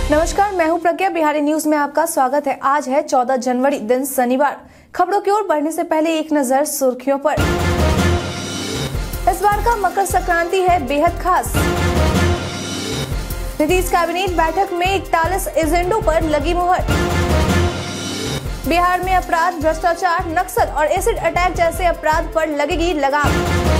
नमस्कार, मैं हूं प्रज्ञा। बिहारी न्यूज में आपका स्वागत है। आज है 14 जनवरी, दिन शनिवार। खबरों की ओर बढ़ने से पहले एक नजर सुर्खियों पर। इस बार का मकर संक्रांति है बेहद खास। नीतीश कैबिनेट बैठक में 41 एजेंडों पर लगी मुहर। बिहार में अपराध, भ्रष्टाचार, नक्सल और एसिड अटैक जैसे अपराध पर लगेगी लगाम।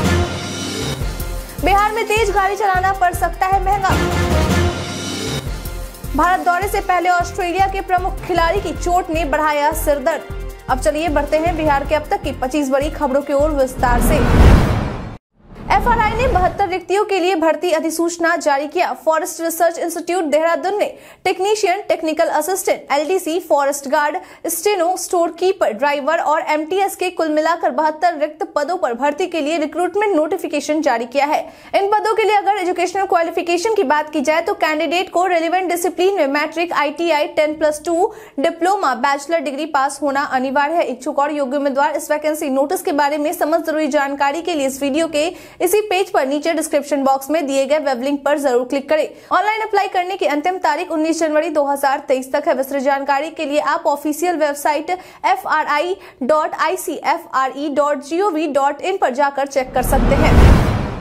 बिहार में तेज गाड़ी चलाना पड़ सकता है महंगा। भारत दौरे से पहले ऑस्ट्रेलिया के प्रमुख खिलाड़ी की चोट ने बढ़ाया सिरदर्द। अब चलिए बढ़ते हैं बिहार के अब तक की 25 बड़ी खबरों की ओर विस्तार से। एफआरआई ने 72 रिक्तियों के लिए भर्ती अधिसूचना जारी किया। फॉरेस्ट रिसर्च इंस्टीट्यूट देहरादून ने technician, technical assistant, LDC, forest guard, steno, store keeper, driver और एमटीएस के कुल मिलाकर 72 रिक्त पदों पर भर्ती के लिए रिक्रूटमेंट नोटिफिकेशन जारी किया है। इन पदों के लिए अगर एजुकेशनल क्वालिफिकेशन की बात की जाए तो कैंडिडेट को रेलेवेंट डिसिप्लिन में matric, ITI 10+2, diploma, bachelor degree pass होना अनिवार्य है। इच्छुक और योग्य उम्मीदवार इस वैकेंसी नोटिस के बारे में समस्त जरूरी जानकारी के लिए इस वीडियो के इसी पेज पर नीचे डिस्क्रिप्शन बॉक्स में दिए गए वेब लिंक पर जरूर क्लिक करें। ऑनलाइन अप्लाई करने की अंतिम तारीख 19 जनवरी 2023 तक है। विस्तृत जानकारी के लिए आप ऑफिशियल वेबसाइट fri.icfre.gov.in पर जाकर चेक कर सकते हैं।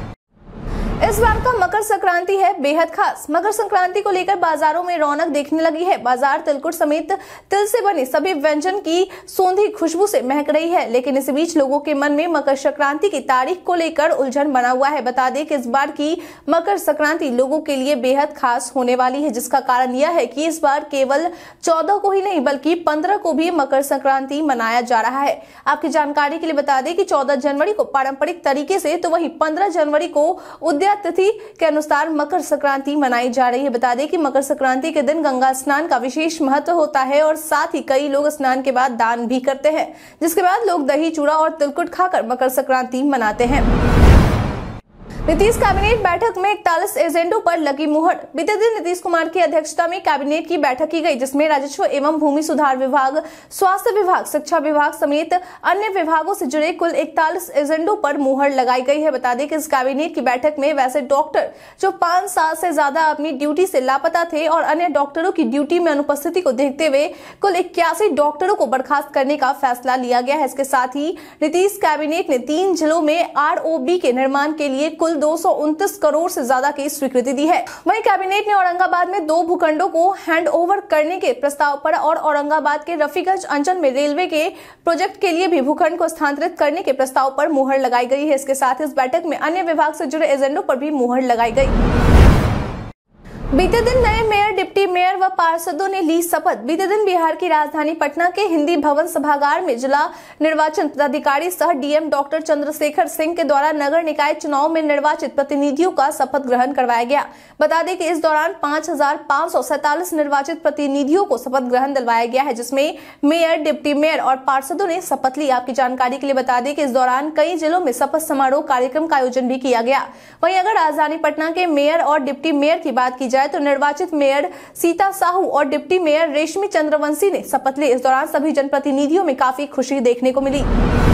इस बार का मकर संक्रांति है बेहद खास। मकर संक्रांति को लेकर बाजारों में रौनक देखने लगी है। बाजार तिलकुट समेत तिल से बने सभी व्यंजन की सौंधी खुशबू से महक रही है। लेकिन इस बीच लोगों के मन में मकर संक्रांति की तारीख को लेकर उलझन बना हुआ है। बता दें कि इस बार की मकर संक्रांति लोगों के लिए बेहद खास होने वाली है, जिसका कारण यह है कि इस बार केवल 14 को ही नहीं बल्कि 15 को भी मकर संक्रांति मनाया जा रहा है। आपकी जानकारी के लिए बता दें कि 14 जनवरी को पारंपरिक तरीके से तो वहीं 15 जनवरी को उद्यान तिथि के अनुसार मकर संक्रांति मनाई जा रही है। बता दें कि मकर संक्रांति के दिन गंगा स्नान का विशेष महत्व होता है और साथ ही कई लोग स्नान के बाद दान भी करते हैं, जिसके बाद लोग दही, चूड़ा और तिलकुट खाकर मकर संक्रांति मनाते हैं। नीतीश कैबिनेट बैठक में 41 एजेंडों पर लगी मुहर। बीते दिन नीतीश कुमार की अध्यक्षता में कैबिनेट की बैठक की गई, जिसमें राजस्व एवं भूमि सुधार विभाग, स्वास्थ्य विभाग, शिक्षा विभाग समेत अन्य विभागों से जुड़े कुल 41 एजेंडों पर मुहर लगाई गई है। बता दें कि इस कैबिनेट की बैठक में वैसे डॉक्टर जो 5 साल से ज्यादा अपनी ड्यूटी से लापता थे और अन्य डॉक्टरों की ड्यूटी में अनुपस्थिति को देखते हुए कुल 81 डॉक्टरों को बर्खास्त करने का फैसला लिया गया है। इसके साथ ही नीतीश कैबिनेट ने 3 जिलों में ROB के निर्माण के लिए कुल 229 करोड़ से ज्यादा की स्वीकृति दी है। वहीं कैबिनेट ने औरंगाबाद में 2 भूखंडों को हैंड ओवर करने के प्रस्ताव पर और औरंगाबाद के रफीगंज अंचल में रेलवे के प्रोजेक्ट के लिए भी भूखंड को स्थानांतरित करने के प्रस्ताव पर मुहर लगाई गई है। इसके साथ इस बैठक में अन्य विभाग से जुड़े एजेंडों पर भी मुहर लगाई गई। बीते दिन नए मेयर, डिप्टी मेयर व पार्षदों ने ली शपथ। बीते दिन बिहार की राजधानी पटना के हिंदी भवन सभागार में जिला निर्वाचन पदाधिकारी सह डीएम डॉक्टर चंद्रशेखर सिंह के द्वारा नगर निकाय चुनाव में निर्वाचित प्रतिनिधियों का शपथ ग्रहण करवाया गया। बता दें कि इस दौरान 5547 निर्वाचित प्रतिनिधियों को शपथ ग्रहण दिलवाया गया है, जिसमें मेयर, डिप्टी मेयर और पार्षदों ने शपथ ली। आपकी जानकारी के लिए बता दें कि इस दौरान कई जिलों में शपथ समारोह कार्यक्रम का आयोजन भी किया गया। वहीं अगर राजधानी पटना के मेयर और डिप्टी मेयर की बात की जाए तो निर्वाचित मेयर सीता साहू और डिप्टी मेयर रेशमी चंद्रवंशी ने शपथ ली। इस दौरान सभी जनप्रतिनिधियों में काफी खुशी देखने को मिली।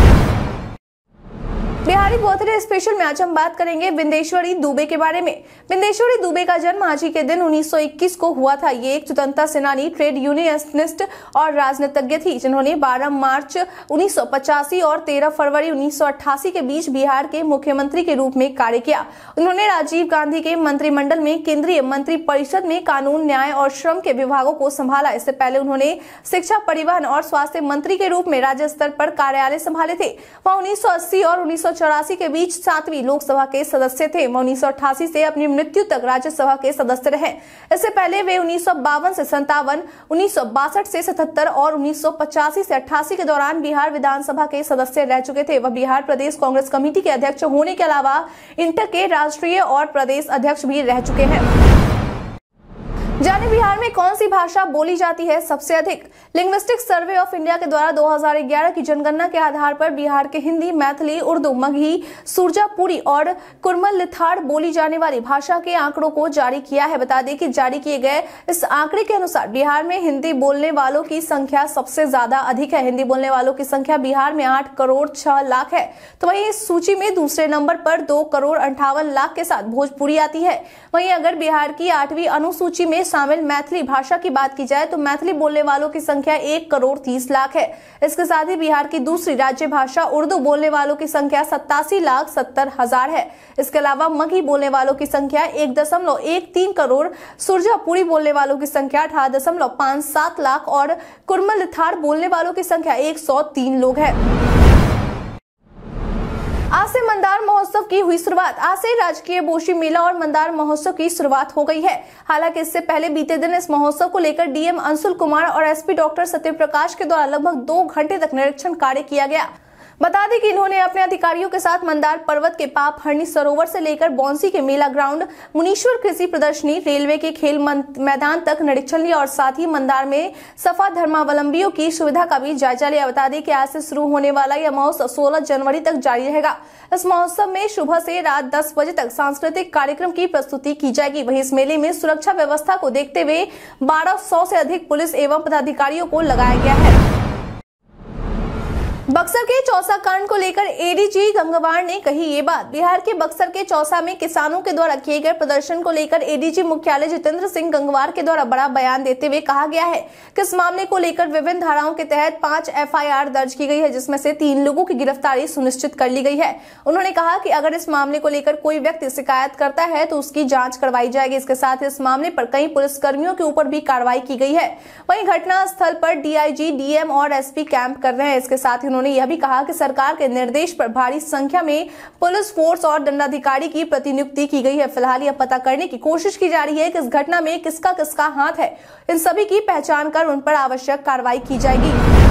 बिहारी बर्थडे स्पेशल में आज हम बात करेंगे बिंदेश्वरी दुबे के बारे में। बिंदेश्वरी दुबे का जन्म आज ही के दिन 1921 को हुआ था। ये एक स्वतंत्रता सेनानी, ट्रेड यूनियनिस्ट और राजनीतिज्ञ थी, जिन्होंने 12 मार्च 1985 और 13 फरवरी 1988 के बीच बिहार के मुख्यमंत्री के रूप में कार्य किया। उन्होंने राजीव गांधी के मंत्रिमंडल में केंद्रीय मंत्री परिषद में कानून, न्याय और श्रम के विभागों को संभाला। इससे पहले उन्होंने शिक्षा, परिवहन और स्वास्थ्य मंत्री के रूप में राज्य स्तर पर कार्यालय संभाले थे। वह 1980 और 1984 के बीच 7वीं लोकसभा के सदस्य थे। 1988 से अपनी मृत्यु तक राज्यसभा के सदस्य रहे। इससे पहले वे 1952 से 57, 1962 से 77 और 1985 से 88 के दौरान बिहार विधानसभा के सदस्य रह चुके थे। वह बिहार प्रदेश कांग्रेस कमेटी के अध्यक्ष होने के अलावा इंटर के राष्ट्रीय और प्रदेश अध्यक्ष भी रह चुके हैं। जाने बिहार में कौन सी भाषा बोली जाती है सबसे अधिक। लिंग्विस्टिक सर्वे ऑफ इंडिया के द्वारा 2011 की जनगणना के आधार पर बिहार के हिंदी, मैथिली, उर्दू, मगही, सुरजापुरी और कुरमल लिथाड़ बोली जाने वाली भाषा के आंकड़ों को जारी किया है। बता दें कि जारी किए गए इस आंकड़े के अनुसार बिहार में हिंदी बोलने वालों की संख्या सबसे ज्यादा अधिक है। हिंदी बोलने वालों की संख्या बिहार में 8 करोड़ 6 लाख है। तो वहीं इस सूची में दूसरे नंबर पर 2 करोड़ 58 लाख के साथ भोजपुरी आती है। वहीं अगर बिहार की 8वीं अनुसूची में शामिल मैथिली भाषा की बात की जाए तो मैथिली बोलने वालों की संख्या 1,30,00,000 है। इसके साथ ही बिहार की दूसरी राज्य भाषा उर्दू बोलने वालों की संख्या 87,70,000 है। इसके अलावा मगही बोलने वालों की संख्या 1.13 करोड़, सुरजापुरी बोलने वालों की संख्या 18.57 लाख और कुरमल थार बोलने वालों की संख्या 103 लोग है। आज से मंदार महोत्सव की हुई शुरुआत। आज से राजकीय बोशी मेला और मंदार महोत्सव की शुरुआत हो गई है। हालांकि इससे पहले बीते दिन इस महोत्सव को लेकर डीएम अंशुल कुमार और एसपी डॉक्टर सत्यप्रकाश के द्वारा लगभग 2 घंटे तक निरीक्षण कार्य किया गया। बता दें कि इन्होंने अपने अधिकारियों के साथ मंदार पर्वत के पाप हरणी सरोवर से लेकर बौंसी के मेला ग्राउंड, मुनीश्वर कृषि प्रदर्शनी, रेलवे के खेल मैदान तक निरीक्षण लिया और साथ ही मंदार में सफा धर्मावलंबियों की सुविधा का भी जायजा लिया। बता दें कि आज से शुरू होने वाला यह महोत्सव 16 जनवरी तक जारी रहेगा। इस महोत्सव में सुबह से रात 10 बजे तक सांस्कृतिक कार्यक्रम की प्रस्तुति की जाएगी। वहीं इस मेले में सुरक्षा व्यवस्था को देखते हुए 1200 से अधिक पुलिस एवं पदाधिकारियों को लगाया गया है। बक्सर के चौसा कांड को लेकर एडीजी गंगवार ने कही ये बात। बिहार के बक्सर के चौसा में किसानों के द्वारा किए गए प्रदर्शन को लेकर एडीजी मुख्यालय जितेंद्र सिंह गंगवार के द्वारा बड़ा बयान देते हुए कहा गया है कि इस मामले को लेकर विभिन्न धाराओं के तहत 5 एफआईआर दर्ज की गई है, जिसमें से 3 लोगों की गिरफ्तारी सुनिश्चित कर ली गई है। उन्होंने कहा कि अगर इस मामले को लेकर कोई व्यक्ति शिकायत करता है तो उसकी जाँच करवाई जाएगी। इसके साथ इस मामले पर कई पुलिसकर्मियों के ऊपर भी कार्रवाई की गई है। वहीं घटना स्थल पर डीआईजी, डीएम और एसपी कैंप कर रहे हैं। इसके साथ ही उन्होंने यह भी कहा कि सरकार के निर्देश पर भारी संख्या में पुलिस फोर्स और दंडाधिकारी की प्रतिनियुक्ति की गई है। फिलहाल यह पता करने की कोशिश की जा रही है कि इस घटना में किसका किसका हाथ है। इन सभी की पहचान कर उन पर आवश्यक कार्रवाई की जाएगी।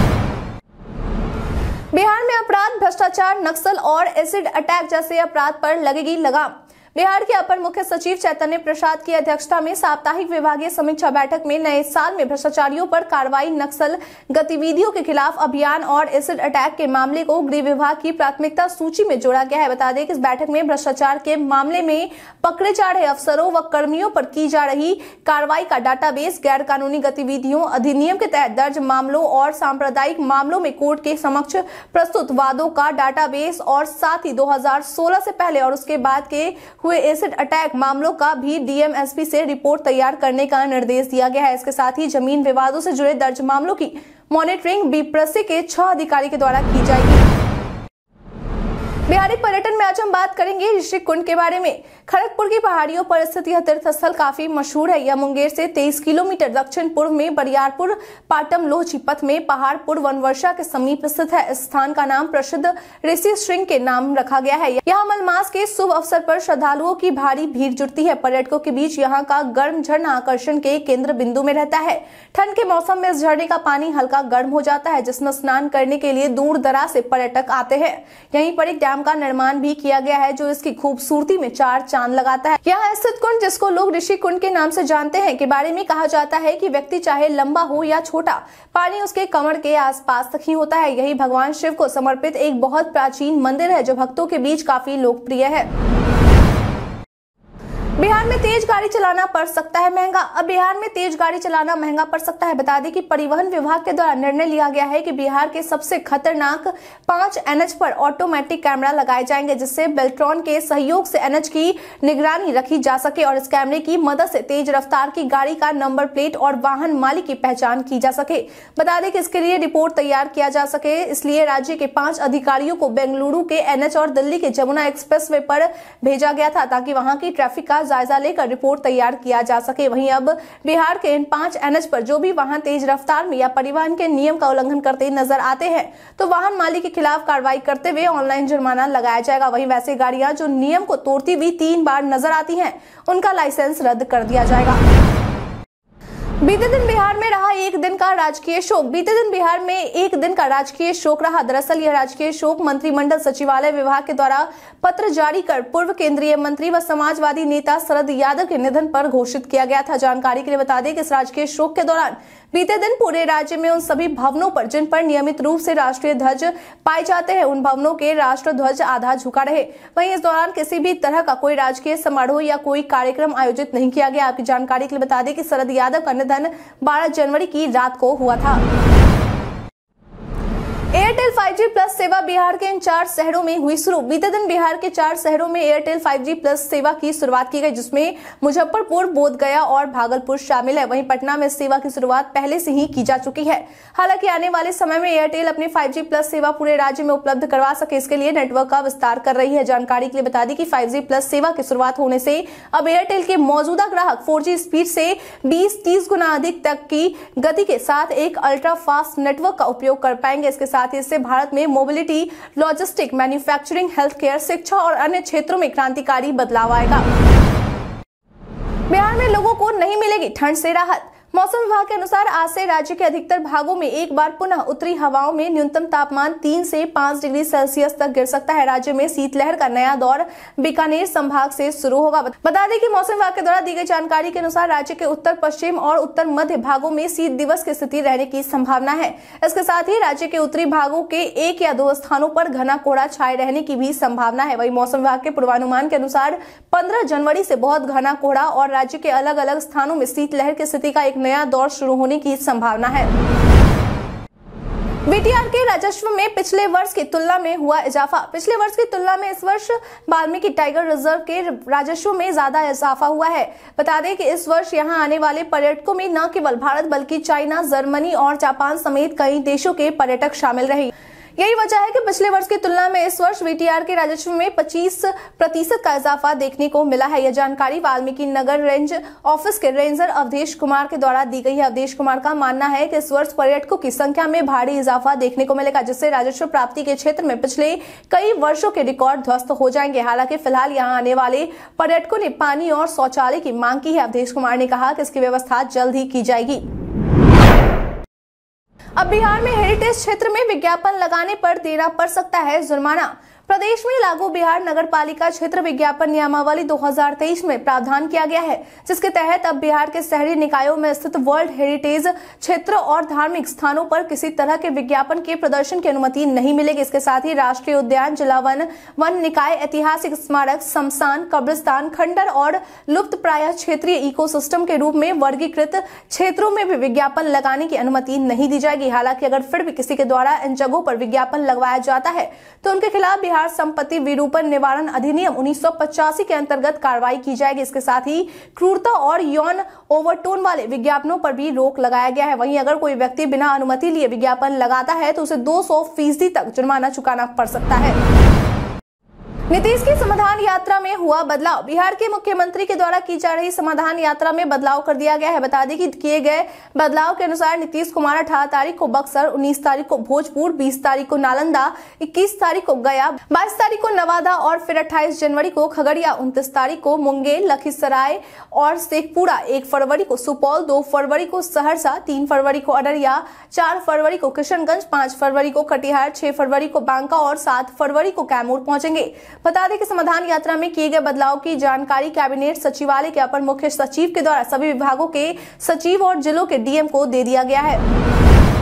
बिहार में अपराध, भ्रष्टाचार, नक्सल और एसिड अटैक जैसे अपराध पर लगेगी लगाम। बिहार के अपर मुख्य सचिव चैतन्य प्रसाद की अध्यक्षता में साप्ताहिक विभागीय समीक्षा बैठक में नए साल में भ्रष्टाचारियों पर कार्रवाई, नक्सल गतिविधियों के खिलाफ अभियान और एसिड अटैक के मामले को गृह विभाग की प्राथमिकता सूची में जोड़ा गया है। बता दें कि इस बैठक में भ्रष्टाचार के मामले में पकड़े जा रहे अफसरों व कर्मियों पर की जा रही कार्रवाई का डाटाबेस, गैर कानूनी गतिविधियों अधिनियम के तहत दर्ज मामलों और सांप्रदायिक मामलों में कोर्ट के समक्ष प्रस्तुत वादों का डाटाबेस और साथ ही 2016 से पहले और उसके बाद के हुए एसिड अटैक मामलों का भी डीएम एसपी से रिपोर्ट तैयार करने का निर्देश दिया गया है। इसके साथ ही जमीन विवादों से जुड़े दर्ज मामलों की मॉनिटरिंग बीप्रसी के 6 अधिकारी के द्वारा की जाएगी। बिहारी पर्यटन में आज हम बात करेंगे ऋषि कुंड के बारे में। खड़गपुर की पहाड़ियों पर स्थित यह तीर्थ स्थल काफी मशहूर है। यह मुंगेर से 23 किलोमीटर दक्षिण पूर्व में बरियारपुर पाटम लोहची पथ में पहाड़पुर वनवर्षा के समीप स्थित है। इस स्थान का नाम प्रसिद्ध ऋषि श्रृंग के नाम रखा गया है। यहाँ मलमास के शुभ अवसर पर श्रद्धालुओं की भारी भीड़ जुटती है। पर्यटकों के बीच यहाँ का गर्म झरना आकर्षण के केंद्र बिंदु में रहता है। ठंड के मौसम में इस झरने का पानी हल्का गर्म हो जाता है, जिसमें स्नान करने के लिए दूर दराज से पर्यटक आते हैं। यहीं पर एक डैम का निर्माण भी किया गया है जो इसकी खूबसूरती में 4 चांद लगाता है। यहाँ स्थित कुंड, जिसको लोग ऋषि कुंड के नाम से जानते हैं, के बारे में कहा जाता है कि व्यक्ति चाहे लंबा हो या छोटा, पानी उसके कमर के आसपास तक ही होता है। यही भगवान शिव को समर्पित एक बहुत प्राचीन मंदिर है जो भक्तों के बीच काफी लोकप्रिय है। बिहार में तेज गाड़ी चलाना पड़ सकता है महंगा। अब बिहार में तेज गाड़ी चलाना महंगा पड़ सकता है। बता दें कि परिवहन विभाग के द्वारा निर्णय लिया गया है कि बिहार के सबसे खतरनाक 5 एनएच पर ऑटोमेटिक कैमरा लगाए जाएंगे, जिससे बेल्ट्रॉन के सहयोग से एनएच की निगरानी रखी जा सके और इस कैमरे की मदद से तेज रफ्तार की गाड़ी का नंबर प्लेट और वाहन मालिक की पहचान की जा सके। बता दें कि इसके लिए रिपोर्ट तैयार किया जा सके, इसलिए राज्य के 5 अधिकारियों को बेंगलुरु के एनएच और दिल्ली के जमुना एक्सप्रेसवे पर भेजा गया था ताकि वहां की ट्रैफिक का जायजा लेकर रिपोर्ट तैयार किया जा सके। वहीं अब बिहार के इन 5 एनएच पर जो भी वाहन तेज रफ्तार में या परिवहन के नियम का उल्लंघन करते नजर आते हैं तो वाहन मालिक के खिलाफ कार्रवाई करते हुए ऑनलाइन जुर्माना लगाया जाएगा। वहीं वैसे गाड़ियां जो नियम को तोड़ती हुई 3 बार नजर आती हैं, उनका लाइसेंस रद्द कर दिया जाएगा। बीते दिन बिहार में रहा एक दिन का राजकीय शोक। बीते दिन बिहार में एक दिन का राजकीय शोक रहा। दरअसल यह राजकीय शोक मंत्रिमंडल सचिवालय विभाग के द्वारा पत्र जारी कर पूर्व केंद्रीय मंत्री व समाजवादी नेता शरद यादव के निधन पर घोषित किया गया था। जानकारी के लिए बता दें कि इस राजकीय शोक के दौरान बीते दिन पूरे राज्य में उन सभी भवनों पर जिन पर नियमित रूप से राष्ट्रीय ध्वज पाए जाते हैं, उन भवनों के राष्ट्र ध्वज आधा झुका रहे। वहीं इस दौरान किसी भी तरह का कोई राजकीय समारोह या कोई कार्यक्रम आयोजित नहीं किया गया। आपकी जानकारी के लिए बता दें कि शरद यादव का निधन 12 जनवरी की रात को हुआ था। एयरटेल 5G प्लस सेवा बिहार के इन 4 शहरों में हुई शुरू। बीते दिन बिहार के 4 शहरों में एयरटेल 5G प्लस सेवा की शुरुआत की गई, जिसमें मुजफ्फरपुर, बोधगया और भागलपुर शामिल है। वहीं पटना में सेवा की शुरुआत पहले से ही की जा चुकी है। हालांकि आने वाले समय में एयरटेल अपनी 5G प्लस सेवा पूरे राज्य में उपलब्ध करवा सके, इसके लिए नेटवर्क का विस्तार कर रही है। जानकारी के लिए बता दें कि 5G प्लस सेवा की शुरुआत होने से अब एयरटेल के मौजूदा ग्राहक 4G स्पीड से 20-30 गुना अधिक तक की गति के साथ एक अल्ट्रा फास्ट नेटवर्क का उपयोग कर पाएंगे। इसके साथ ही इससे भारत में mobility, logistic, manufacturing, health care, शिक्षा और अन्य क्षेत्रों में क्रांतिकारी बदलाव आएगा। बिहार में लोगों को नहीं मिलेगी ठंड से राहत। मौसम विभाग के अनुसार आज से राज्य के अधिकतर भागों में एक बार पुनः उत्तरी हवाओं में न्यूनतम तापमान 3 से 5 डिग्री सेल्सियस तक गिर सकता है। राज्य में शीतलहर का नया दौर बीकानेर संभाग से शुरू होगा। बता दें कि मौसम विभाग के द्वारा दी गई जानकारी के अनुसार राज्य के उत्तर पश्चिम और उत्तर मध्य भागों में शीत दिवस की स्थिति रहने की संभावना है। इसके साथ ही राज्य के उत्तरी भागों के 1 या 2 स्थानों पर घना कोहरा छाए रहने की भी संभावना है। वहीं मौसम विभाग के पूर्वानुमान के अनुसार 15 जनवरी से बहुत घना कोहरा और राज्य के अलग अलग स्थानों में शीतलहर की स्थिति का एक नया दौर शुरू होने की संभावना है। बीटीआर के राजस्व में पिछले वर्ष की तुलना में हुआ इजाफा। पिछले वर्ष की तुलना में इस वर्ष वाल्मीकि टाइगर रिजर्व के राजस्व में ज्यादा इजाफा हुआ है। बता दें कि इस वर्ष यहां आने वाले पर्यटकों में न केवल भारत बल्कि चाइना, जर्मनी और जापान समेत कई देशों के पर्यटक शामिल रहे। यही वजह है कि पिछले वर्ष की तुलना में इस वर्ष बीटीआर के राजस्व में 25% का इजाफा देखने को मिला है। यह जानकारी वाल्मीकि नगर रेंज ऑफिस के रेंजर अवधेश कुमार के द्वारा दी गई है। अवधेश कुमार का मानना है कि इस वर्ष पर्यटकों की संख्या में भारी इजाफा देखने को मिलेगा, जिससे राजस्व प्राप्ति के क्षेत्र में पिछले कई वर्षों के रिकॉर्ड ध्वस्त हो जाएंगे। हालांकि फिलहाल यहां आने वाले पर्यटकों ने पानी और शौचालय की मांग की है। अवधेश कुमार ने कहा कि इसकी व्यवस्था जल्द ही की जाएगी। अब बिहार में हेरिटेज क्षेत्र में विज्ञापन लगाने पर देना पड़ सकता है जुर्माना। प्रदेश में लागू बिहार नगर पालिका क्षेत्र विज्ञापन नियमावली 2023 में प्रावधान किया गया है, जिसके तहत अब बिहार के शहरी निकायों में स्थित वर्ल्ड हेरिटेज क्षेत्र और धार्मिक स्थानों पर किसी तरह के विज्ञापन के प्रदर्शन की अनुमति नहीं मिलेगी। इसके साथ ही राष्ट्रीय उद्यान, जिला वन निकाय, ऐतिहासिक स्मारक, शमशान, कब्रिस्तान, खंडर और लुप्त प्राय क्षेत्रीय इकोसिस्टम के रूप में वर्गीकृत क्षेत्रों में भी विज्ञापन लगाने की अनुमति नहीं दी जाएगी। हालांकि अगर फिर भी किसी के द्वारा इन जगहों पर विज्ञापन लगवाया जाता है तो उनके खिलाफ बिहार संपत्ति विरूपण निवारण अधिनियम 1985 के अंतर्गत कार्रवाई की जाएगी। इसके साथ ही क्रूरता और यौन ओवरटोन वाले विज्ञापनों पर भी रोक लगाया गया है। वहीं अगर कोई व्यक्ति बिना अनुमति लिए विज्ञापन लगाता है तो उसे 200% तक जुर्माना चुकाना पड़ सकता है। नीतीश की समाधान यात्रा में हुआ बदलाव। बिहार के मुख्यमंत्री के द्वारा की जा रही समाधान यात्रा में बदलाव कर दिया गया है। बता दें कि किए गए बदलाव के अनुसार नीतीश कुमार 18 तारीख को बक्सर, 19 तारीख को भोजपुर, 20 तारीख को नालंदा, 21 तारीख को गया, 22 तारीख को नवादा और फिर 28 जनवरी को खगड़िया, 29 तारीख को मुंगेर, लखीसराय और शेखपुरा, 1 फरवरी को सुपौल, 2 फरवरी को सहरसा, 3 फरवरी को अररिया, 4 फरवरी को किशनगंज, 5 फरवरी को कटिहार, 6 फरवरी को बांका और 7 फरवरी को कैमूर पहुंचेंगे। बता दें कि समाधान यात्रा में किए गए बदलाव की जानकारी कैबिनेट सचिवालय के अपर मुख्य सचिव के द्वारा सभी विभागों के सचिव और जिलों के डीएम को दे दिया गया है।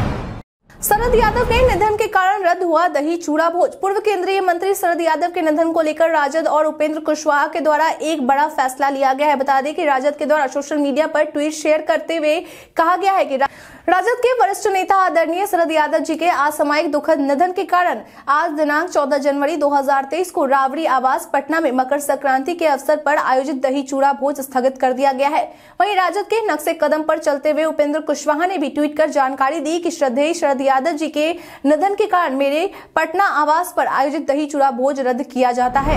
शरद यादव के निधन के कारण रद्द हुआ दही चूड़ा भोज। पूर्व केंद्रीय मंत्री शरद यादव के निधन को लेकर राजद और उपेंद्र कुशवाहा के द्वारा एक बड़ा फैसला लिया गया है। बता दें कि राजद के द्वारा सोशल मीडिया पर ट्वीट शेयर करते हुए कहा गया है कि राजद के वरिष्ठ नेता आदरणीय शरद यादव जी के असामयिक दुखद निधन के कारण आज दिनांक 14 जनवरी 2023 को राबड़ी आवास पटना में मकर संक्रांति के अवसर पर आयोजित दही चूड़ा भोज स्थगित कर दिया गया है। वहीं राजद के नक्शे कदम पर चलते हुए उपेंद्र कुशवाहा ने भी ट्वीट कर जानकारी दी कि श्रद्धेय शरद यादव जी के निधन के कारण मेरे पटना आवास पर आयोजित दही चूड़ा भोज रद्द किया जाता है।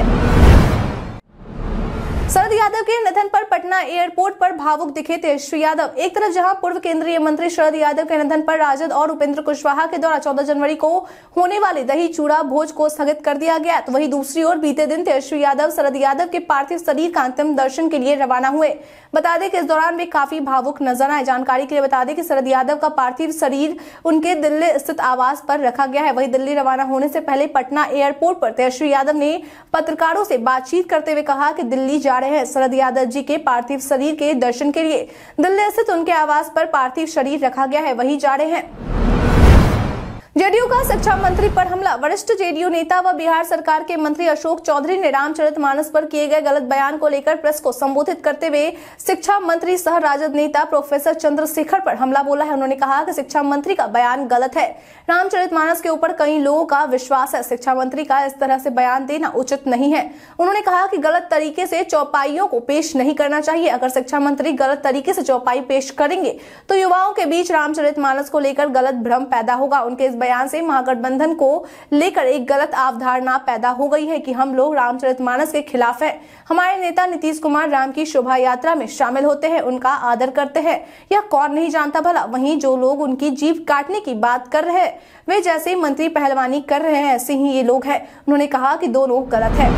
शरद यादव के निधन पर पटना एयरपोर्ट पर भावुक दिखे तेजस्वी यादव। एक तरफ जहां पूर्व केंद्रीय मंत्री शरद यादव के निधन पर राजद और उपेंद्र कुशवाहा के द्वारा 14 जनवरी को होने वाले दही चूड़ा भोज को स्थगित कर दिया गया, तो वहीं दूसरी ओर बीते दिन तेजस्वी यादव शरद यादव के पार्थिव शरीर का अंतिम दर्शन के लिए रवाना हुए। बता दें कि इस दौरान वे काफी भावुक नजर आए। जानकारी के लिए बता दें कि शरद यादव का पार्थिव शरीर उनके दिल्ली स्थित आवास पर रखा गया है। वहीं दिल्ली रवाना होने से पहले पटना एयरपोर्ट पर तेजस्वी यादव ने पत्रकारों से बातचीत करते हुए कहा कि दिल्ली जा रहे हैं। शरद यादव जी के पार्थिव शरीर के दर्शन के लिए दिल्ली स्थित उनके आवास पर पार्थिव शरीर रखा गया है, वहीं जा रहे हैं। जेडीयू का शिक्षा मंत्री पर हमला। वरिष्ठ जेडीयू नेता व बिहार सरकार के मंत्री अशोक चौधरी ने रामचरितमानस पर किए गए गलत बयान को लेकर प्रेस को संबोधित करते हुए शिक्षा मंत्री सह राजद नेता प्रोफेसर चंद्रशेखर पर हमला बोला है। उन्होंने कहा कि शिक्षा मंत्री का बयान गलत है। रामचरितमानस के ऊपर कई लोगों का विश्वास है। शिक्षा मंत्री का इस तरह से बयान देना उचित नहीं है। उन्होंने कहा कि गलत तरीके से चौपाइयों को पेश नहीं करना चाहिए। अगर शिक्षा मंत्री गलत तरीके से चौपाई पेश करेंगे तो युवाओं के बीच रामचरितमानस को लेकर गलत भ्रम पैदा होगा। उनके इस बयान से महागठबंधन को लेकर एक गलत अवधारणा पैदा हो गई है कि हम लोग रामचरितमानस के खिलाफ हैं। हमारे नेता नीतीश कुमार राम की शोभा यात्रा में शामिल होते हैं, उनका आदर करते हैं। यह कौन नहीं जानता भला। वहीं जो लोग उनकी जीभ काटने की बात कर रहे हैं वे जैसे मंत्री पहलवानी कर रहे हैं ऐसे ही ये लोग हैं। उन्होंने कहा कि दोनों गलत है।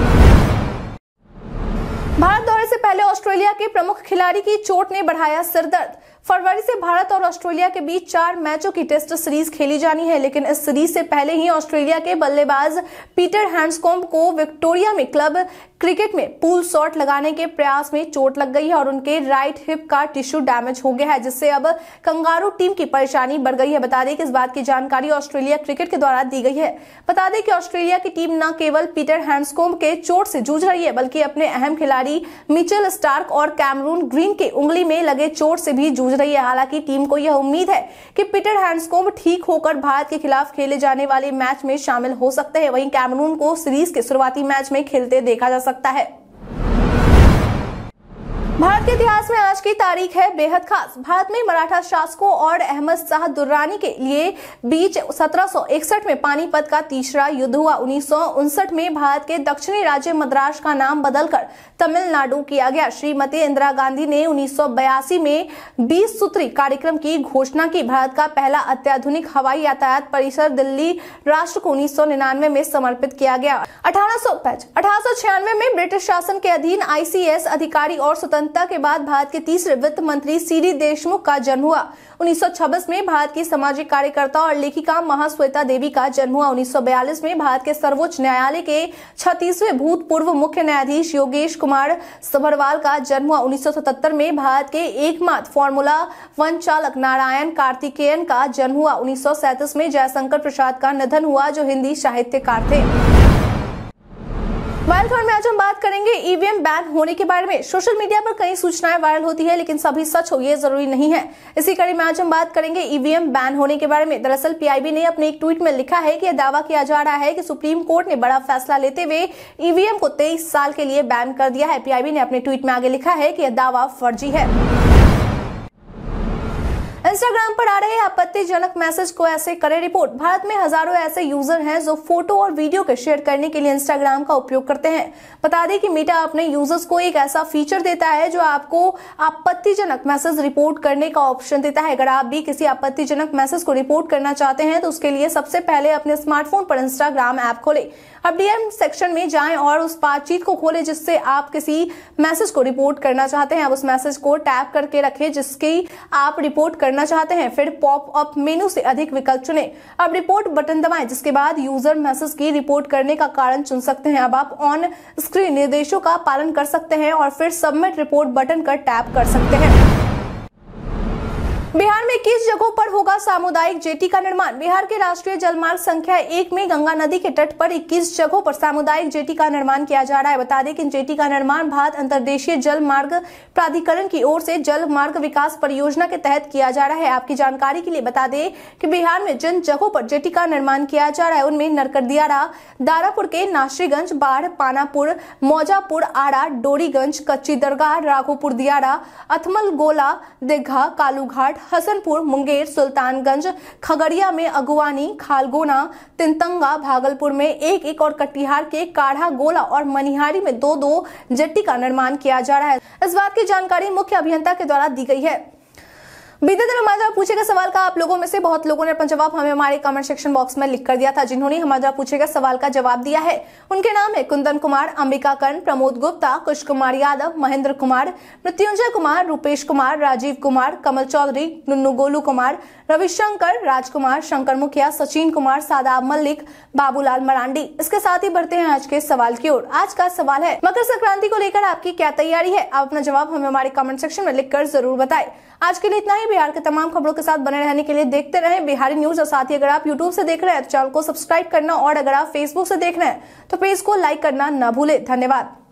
भारत दौरे से पहले ऑस्ट्रेलिया के प्रमुख खिलाड़ी की चोट ने बढ़ाया सिरदर्द। फरवरी से भारत और ऑस्ट्रेलिया के बीच 4 मैचों की टेस्ट सीरीज खेली जानी है, लेकिन इस सीरीज से पहले ही ऑस्ट्रेलिया के बल्लेबाज पीटर हैंड्सकॉम्ब को विक्टोरिया में क्लब क्रिकेट में पुल शॉट लगाने के प्रयास में चोट लग गई है और उनके राइट हिप का टिश्यू डैमेज हो गया है, जिससे अब कंगारू टीम की परेशानी बढ़ गई है। बता दें कि इस बात की जानकारी ऑस्ट्रेलिया क्रिकेट के द्वारा दी गई है। बता दें कि ऑस्ट्रेलिया की टीम न केवल पीटर हैंड्सकॉम्ब के चोट से जूझ रही है बल्कि अपने अहम खिलाड़ी मिचेल स्टार्क और कैमरून ग्रीन के उंगली में लगे चोट से भी जूझ रही है। हालांकि टीम को यह उम्मीद है कि पीटर हैंड्सकॉम्ब ठीक होकर भारत के खिलाफ खेले जाने वाले मैच में शामिल हो सकते हैं। वहीं कैमरून को सीरीज के शुरुआती मैच में खेलते देखा जा सकता है। भारत के इतिहास में आज की तारीख है बेहद खास। भारत में मराठा शासकों और अहमद शाह दुर्रानी के लिए बीच 1761 में पानीपत का तीसरा युद्ध हुआ। 1959 में भारत के दक्षिणी राज्य मद्रास का नाम बदलकर तमिलनाडु किया गया। श्रीमती इंदिरा गांधी ने 1982 में 20 सूत्री कार्यक्रम की घोषणा की। भारत का पहला अत्याधुनिक हवाई यातायात परिसर दिल्ली राष्ट्र को 1999 में समर्पित किया गया। 1896 में ब्रिटिश शासन के अधीन ICS अधिकारी और स्वतंत्रता के बाद भारत के तीसरे वित्त मंत्री CD देशमुख का जन्म हुआ। 1926 में भारत की सामाजिक कार्यकर्ता और लेखिका महाश्वेता देवी का जन्म हुआ। 1942 में भारत के सर्वोच्च न्यायालय के 36वें भूतपूर्व मुख्य न्यायाधीश योगेश कुमार सभरवाल का जन्म हुआ। 1977 में भारत के एकमात्र फॉर्मूला 1 चालक नारायण कार्तिकेयन का जन्म हुआ। 1937 में जयशंकर प्रसाद का निधन हुआ जो हिंदी साहित्यकार थे। वायरल खबर में आज हम बात करेंगे ईवीएम बैन होने के बारे में। सोशल मीडिया पर कई सूचनाएं वायरल होती है लेकिन सभी सच हो ये जरूरी नहीं है। इसी कड़ी में आज हम बात करेंगे ईवीएम बैन होने के बारे में। दरअसल PIB ने अपने एक ट्वीट में लिखा है कि यह दावा किया जा रहा है कि सुप्रीम कोर्ट ने बड़ा फैसला लेते हुए ईवीएम को 23 साल के लिए बैन कर दिया है। PIB ने अपने ट्वीट में आगे लिखा है कि यह दावा फर्जी है। इंस्टाग्राम पर आ रहे आपत्तिजनक मैसेज को ऐसे करें रिपोर्ट। भारत में हजारों ऐसे यूजर हैं जो फोटो और वीडियो के शेयर करने के लिए इंस्टाग्राम का उपयोग करते हैं। बता दें कि मेटा अपने यूजर्स को एक ऐसा फीचर देता है जो आपको आपत्तिजनक मैसेज रिपोर्ट करने का ऑप्शन देता है। अगर आप भी किसी आपत्तिजनक मैसेज को रिपोर्ट करना चाहते हैं तो उसके लिए सबसे पहले अपने स्मार्टफोन पर इंस्टाग्राम ऐप खोलें। अब DM सेक्शन में जाएं और उस बातचीत को खोलें जिससे आप किसी मैसेज को रिपोर्ट करना चाहते हैं। अब उस मैसेज को टैप करके रखें जिसकी आप रिपोर्ट करना चाहते हैं। फिर पॉप अप मेनू से अधिक विकल्प चुनें। अब रिपोर्ट बटन दबाएं जिसके बाद यूजर मैसेज की रिपोर्ट करने का कारण चुन सकते हैं। अब आप ऑन स्क्रीन निर्देशों का पालन कर सकते हैं और फिर सबमिट रिपोर्ट बटन पर टैप कर सकते हैं। बिहार में किस जगहों पर होगा सामुदायिक जेटी का निर्माण। बिहार के राष्ट्रीय जलमार्ग संख्या 1 में गंगा नदी के तट पर 21 जगहों पर सामुदायिक जेटी का निर्माण किया जा रहा है। बता दें कि जेटी का निर्माण भारत अंतर्देशीय जल मार्ग प्राधिकरण की ओर से जल मार्ग विकास परियोजना के तहत किया जा रहा है। आपकी जानकारी के लिए बता दें कि बिहार में जिन जगहों पर जेटी का निर्माण किया जा रहा है उनमें नरकटियारा, दारापुर के नासरीगंज, बाढ़, पानापुर, मौजापुर, आरा, डोरीगंज, कच्ची दरगाह, राघोपुर दियारा, अथमल गोला, दीघा, कालूघाट, हसनपुर, मुंगेर, सुल्तानगंज, खगड़िया में अगुवानी, खालगोना, तिनतंगा, भागलपुर में 1-1 और कटिहार के काढ़ा गोला और मनिहारी में 2-2 जेट्टी का निर्माण किया जा रहा है। इस बात की जानकारी मुख्य अभियंता के द्वारा दी गई है। बीते दिन हमारे पूछे गए सवाल का आप लोगों में से बहुत लोगों ने अपना जवाब हमें हमारे कमेंट सेक्शन बॉक्स में लिख कर दिया था। जिन्होंने हमारे पूछे गए सवाल का जवाब दिया है उनके नाम है कुंदन कुमार, अंबिका कर्ण, प्रमोद गुप्ता, कुश कुमार यादव, महेंद्र कुमार, मृत्युंजय कुमार, रूपेश कुमार, राजीव कुमार, कमल चौधरी, नुन्नू गोलू कुमार, रविशंकर, राजकुमार, शंकर मुखिया, सचिन कुमार, सादाब मल्लिक, बाबूलाल मरांडी। इसके साथ ही बढ़ते हैं आज के सवाल की ओर। आज का सवाल है मकर संक्रांति को लेकर आपकी क्या तैयारी है। आप अपना जवाब हमें हमारे कमेंट सेक्शन में लिखकर जरूर बताएं। आज के लिए इतना ही। बिहार के तमाम खबरों के साथ बने रहने के लिए देखते रहें बिहारी न्यूज। और साथ ही अगर आप यूट्यूब से देख रहे हैं तो चैनल को सब्सक्राइब करना, और अगर आप फेसबुक से देख रहे हैं तो पेज को लाइक करना ना भूलें। धन्यवाद।